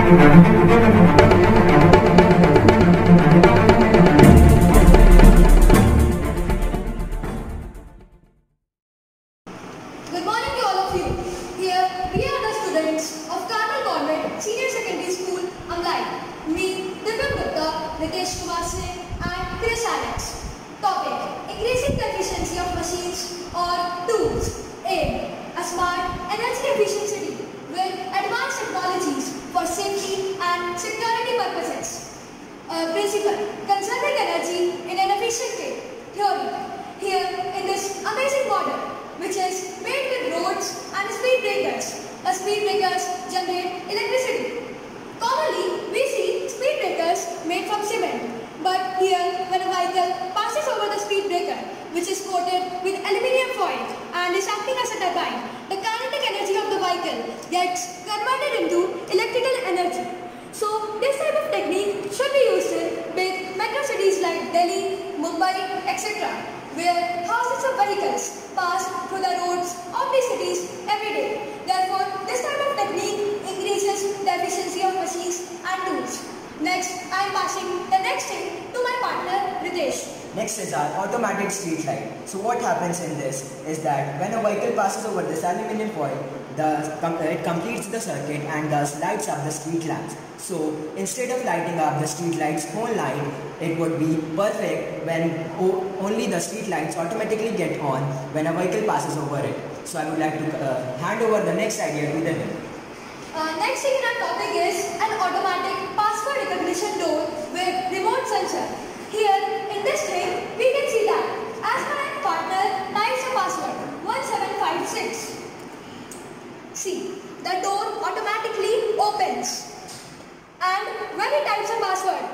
Good morning to all of you. Here we are the students of Karnal Government Senior Secondary School, Amlai. Me, Divyam Gupta, Nitesh Kumar Singh and Chris Alex. Topic: increasing the efficiency of machines or tools. Aim: a smart, energy efficient city with advanced technologies for safety and security purposes. Principle: conserving energy in an efficient way. Theory: here in this amazing model, which is made with roads and speed breakers. The speed breakers generate electricity. Commonly, we see speed breakers made from cement. But here, when a vehicle passes over the speed breaker, which is coated with aluminium foil and is acting as a turbine, the kinetic energy of the vehicle gets converted into electrical energy. So, this type of technique should be used in big metro cities like Delhi, Mumbai, etc., where thousands of vehicles pass through the roads of these cities every day. Therefore, this type of technique increases the efficiency of machines and tools. Next, I am passing the next thing to my partner Ritesh. Next is our automatic street light. So what happens in this is that when a vehicle passes over this aluminium foil, it completes the circuit and thus lights up the street lamps. So instead of lighting up the street lights whole night, it would be perfect when only the street lights automatically get on when a vehicle passes over it. So I would like to hand over the next idea to them. Next thing in our topic is an automatic password recognition door with remote sensor. Here in this thing, we can see that as my partner types a password 1756. See, the door automatically opens. And when he types a password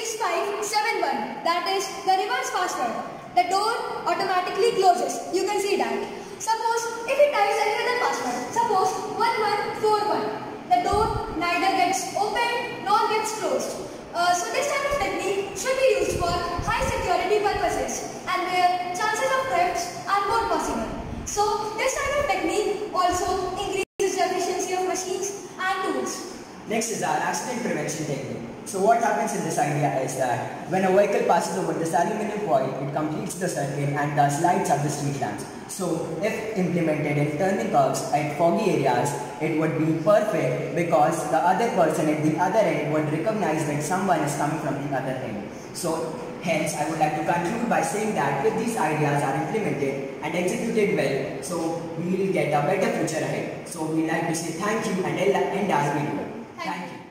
6571, that is the reverse password, the door automatically closes. You can see that. Suppose if he types any other password, suppose 1141, the door neither gets opened nor gets closed. So this type of technique should be used for high security purposes and where chances of thefts are more possible. So this type of technique also increases the efficiency of machines and tools. Next is our accident prevention technique. So what happens in this idea is that when a vehicle passes over this aluminium foil, it completes the circuit and thus lights up the street lamps. So if implemented in turning curves at foggy areas, it would be perfect because the other person at the other end would recognize that someone is coming from the other end. So hence I would like to conclude by saying that if these ideas are implemented and executed well, so we will get a better future ahead. So we like to say thank you and end our video. Thank you.